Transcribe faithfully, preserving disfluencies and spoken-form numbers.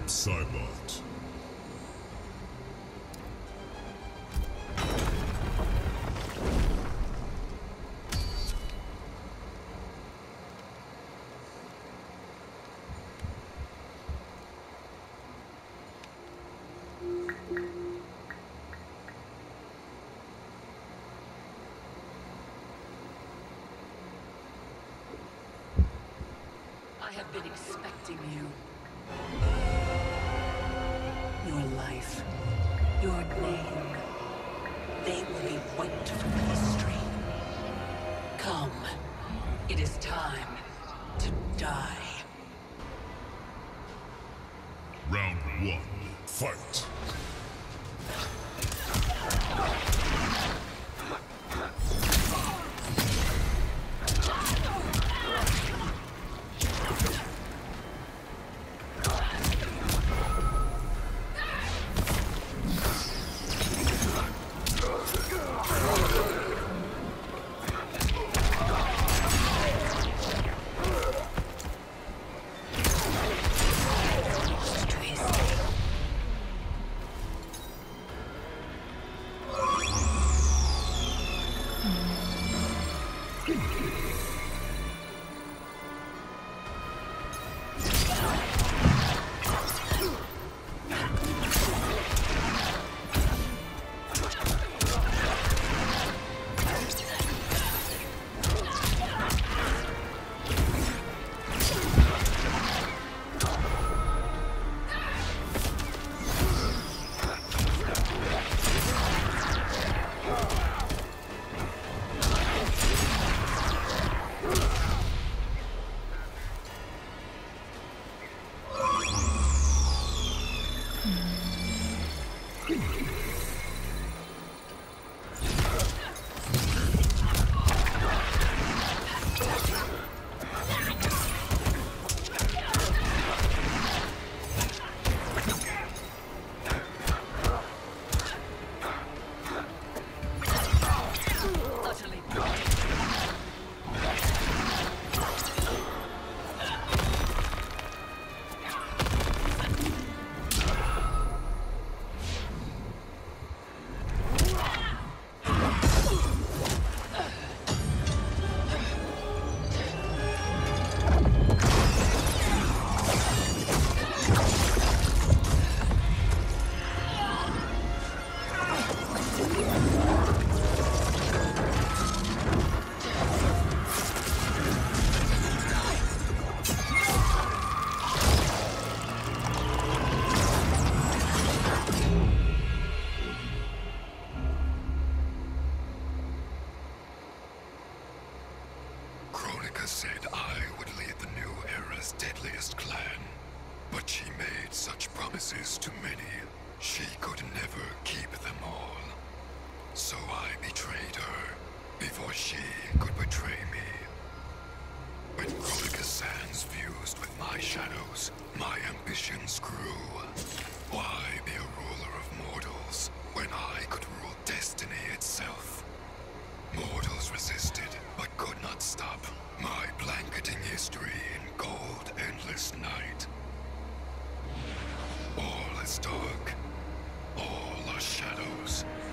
Cybot. I have been expecting you. Your life, your name, they will be wiped from history. Come, it is time to die. Round one, fight! Kronika said I would lead the new era's deadliest clan, but she made such promises to many, she could never keep them all. So I betrayed her, before she could betray me. When Kronika Sands fused with my shadows, my ambitions grew. Why be a ruler of mortals, when I could rule destiny itself? Mortals resisted, but could not stop my blanketing history in cold, endless night. All is dark. All are shadows.